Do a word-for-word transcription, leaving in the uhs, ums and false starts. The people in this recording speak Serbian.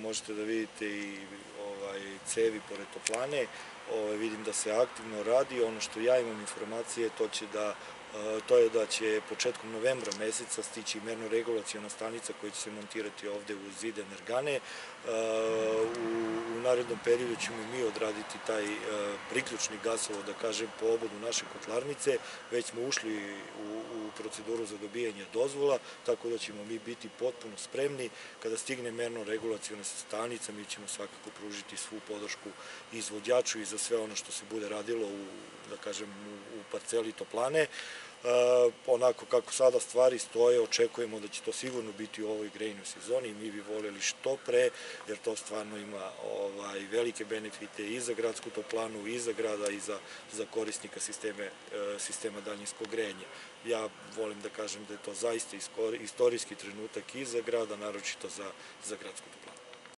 možete da vidite i cevi pored toplane. Vidim da se aktivno radi. Ono što ja imam informacije, to će da to je da će početkom novembra meseca stići merno-regulaciona stanica koja će se montirati ovde u zid energane. U narednom periodu ćemo mi odraditi taj priključni gasovod, da kažem, po obodu naše kotlarnice. Već smo ušli u proceduru za dobijanje dozvola, tako da ćemo mi biti potpuno spremni. Kada stigne merno-regulaciona stanica, mi ćemo svakako pružiti svu podršku izvođaču i za sve ono što se bude radilo u, da kažem, u parceli toplane. Onako kako sada stvari stoje, očekujemo da će to sigurno biti u ovoj grejnoj sezoni i mi bi voljeli što pre, jer to stvarno ima velike benefite i za gradsku toplanu, i za grada, i za korisnika sistema daljinskog grejanja. Ja volim da kažem da je to zaista istorijski trenutak i za grada, naročito za gradsku toplanu.